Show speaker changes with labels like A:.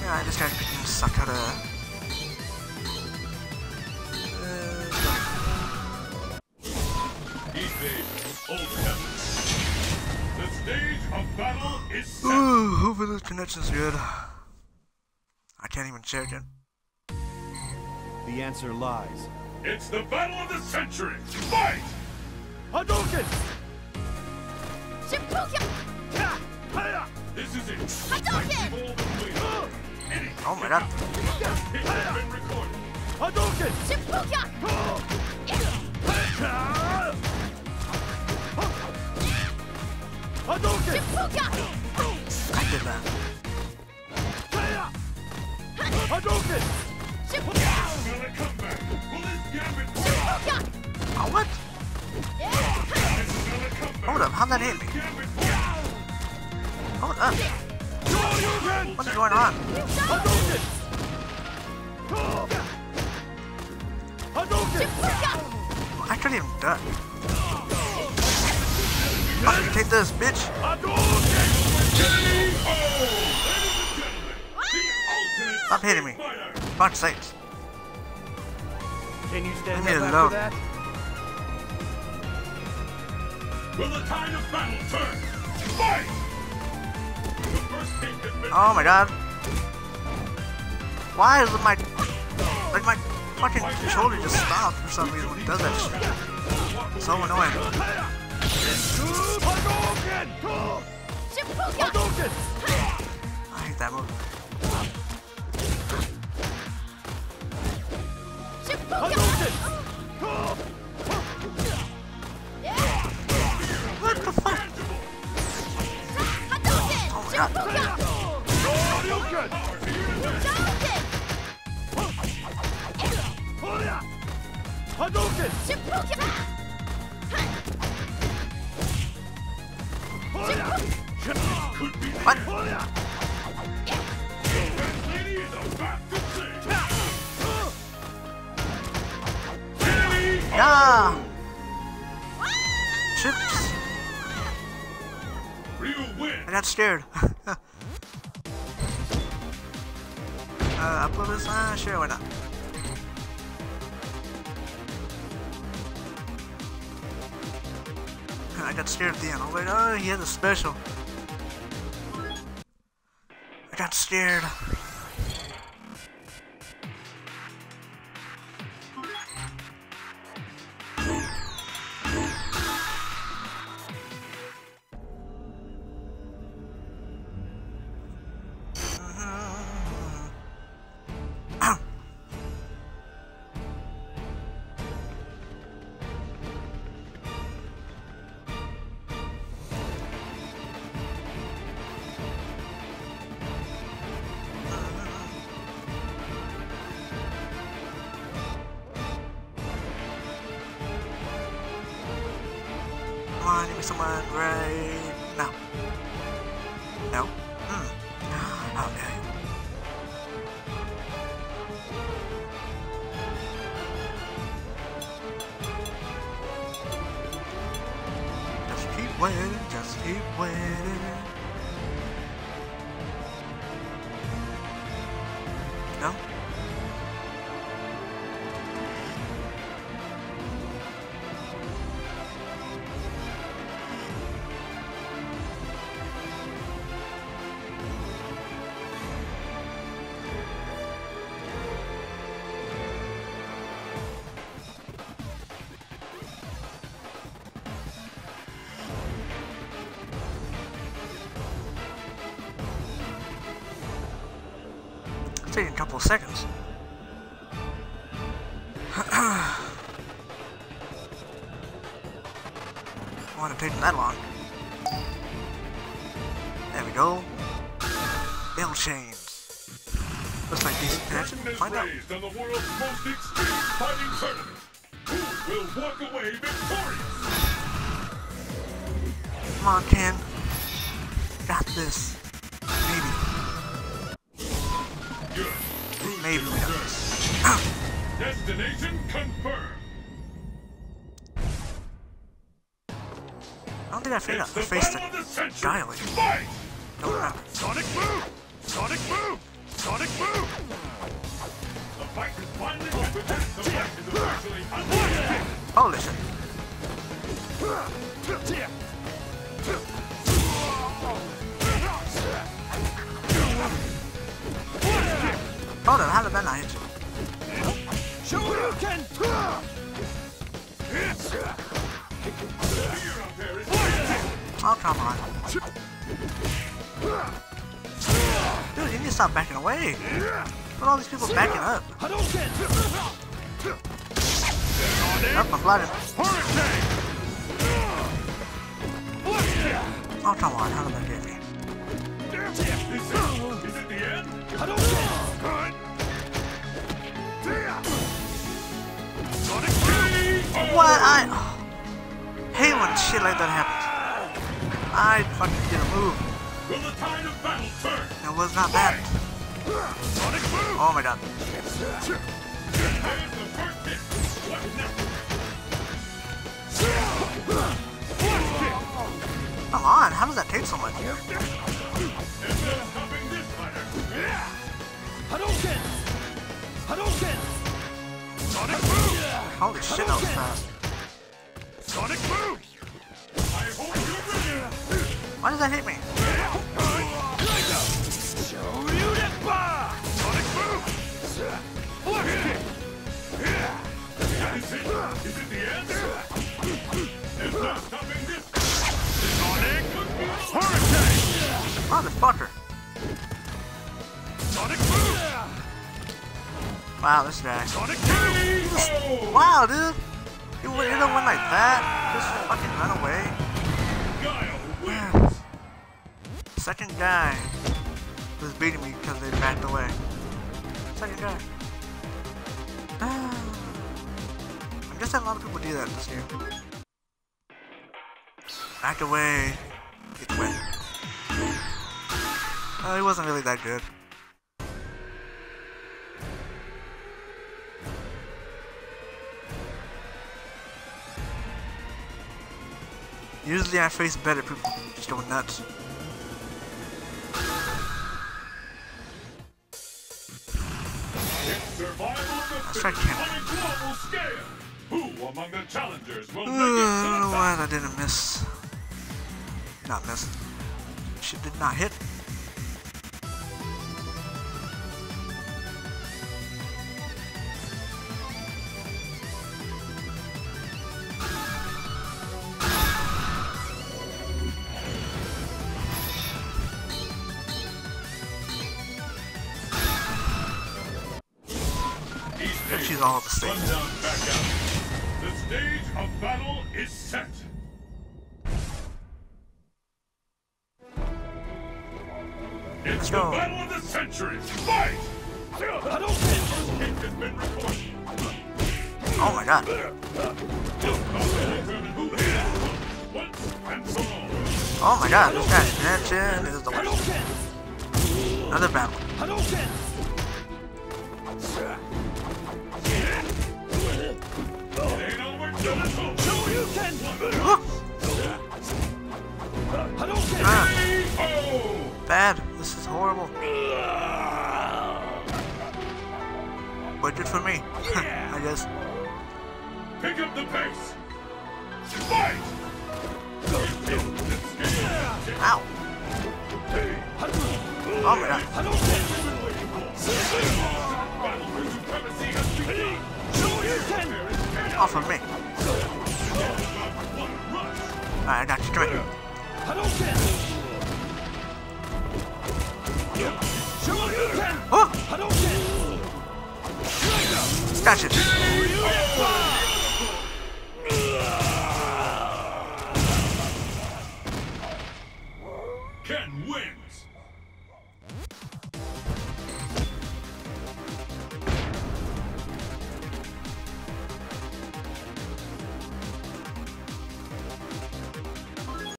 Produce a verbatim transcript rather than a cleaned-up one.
A: Yeah, this guy's picking Sakura.
B: The stage of battle is set.
A: Ooh, hopefully this connection's good. I can't even check it.
C: The answer lies.
B: It's the battle of the century. Fight!
C: Hadouken!
D: Shippuden!
B: This is it.
D: Hadouken!
A: Oh my god.
B: Hit has been recorded.
C: Hadouken!
D: Shippuden!
C: Hadouken!
D: Shippuden!
A: I did that.
C: Hadouken!
B: Another comeback. Will this gambit work?
D: Shippuden!
A: Oh, what?
B: This is another comeback.
A: Hold up, how'd that hit me?
B: Gambit work.
A: Hold up. What's going on?
C: Hadouken! Hadouken!
A: I couldn't even duck. Fucking take this, bitch. Stop hitting me. Fuck's sakes.
C: Can you stand
A: Leave me
C: up
A: alone.
C: after that?
B: Will the tide of battle turn? Fight! The first hit has been
A: Oh my god. Why is it my... Like my fucking shoulder just stopped for some reason when it does that shit. So annoying.
C: Hadouken! Hadouken!
A: I hate that move.
C: Hadouken!
A: What the fuck? Oh my god.
C: Hadouken! Hadouken!
A: What?
B: Lady is about to sing.
A: Yeah! Chips!
B: Ryu win.
A: I got scared. uh, upload this? Uh, sure, why not? I got scared at the end. I was like, oh, he has a special. I got scared. Come on, give me someone right now. No? Hmm. How dare you? Just keep waiting, just keep waiting. No? Taking a couple of seconds. I want to take that long. There we go. Bell chains. Looks like decent connection. Find out.
B: Raised on the world's most extreme fighting tournament. Who will walk away victorious?
A: Come on, Ken. Got this. Maybe.
B: Good.
A: Maybe we got this.
B: Destination confirmed.
A: I don't think I faced, I
B: It's the
A: faced
B: battle of the
A: a
B: century.
A: Guile.
B: Fight!
A: Don't remember.
C: Sonic move! Sonic move! Sonic
A: Hold on, how did that not hit you?
C: Shoryuken!
A: Oh, come on. Dude, you need to stop backing away. Look at all these people backing up.
C: Hadouken!
A: Up, I'm flooded. Oh, come on, how did that hit me?
B: Is it the end?
C: Hadouken!
A: What? I oh, hate when shit like that happens. I fucking didn't move.
B: Will the tide of battle turn?
A: It was not that. Oh my god.
B: There's the first hit. What's next?
A: Come on, how does that take so much?
B: There's no stopping this fighter.
C: Hadouken! Hadouken! Sonic boom!
A: Holy shit, that was fast.
C: Sonic boom!
B: I hope you're ready.
A: Why does that hit me?
C: Shoryuken! Sonic boom! Flash kick!
B: Is it? Is it the end? There's no stopping this.
C: Sonic hurricane!
A: Motherfucker.
C: Sonic boom!
A: Wow, this guy.
C: Sonic boom!
B: Oh!
A: Wow, dude. You would hit him one like that? Just fucking run away.
B: Guile wins.
A: Second guy was beating me because they backed away. Second guy. I'm just having a lot of people do that this game. Back away. Get wet. Oh, he wasn't really that good. Usually I face better people just going nuts. Let's try camera.
B: Who among the challengers will
A: Uh,
B: make it
A: I
B: to
A: don't
B: the
A: know why
B: battle?
A: that didn't miss. Not miss. Shit did not hit. She's all the same.
B: Run down, back out. The stage of battle is set. It's the
A: go.
B: battle of the century. Fight!
C: Hadouken!
B: It has been recorded.
A: Oh my god.
B: Determine who is once and for all.
A: Oh my god, this guy's snatching is the worst.
C: Hadouken!
A: Another battle.
C: Hadouken!
B: Ain't over till it's over.
C: Shoryuken!
A: Oh,
C: Hadouken!
A: ah,
B: Oh!
A: bad. This is horrible. But good for me. I guess.
B: Pick up the pace. Fight!
A: Ow. Oh my god.
B: Battle for supremacy has begun.
C: Shoryuken!
A: Off of me.
B: One rush.
A: Alright, I got you. Come here.
C: Hadouken! Shoryuken!
A: Oh,
C: Hadouken!
A: got you.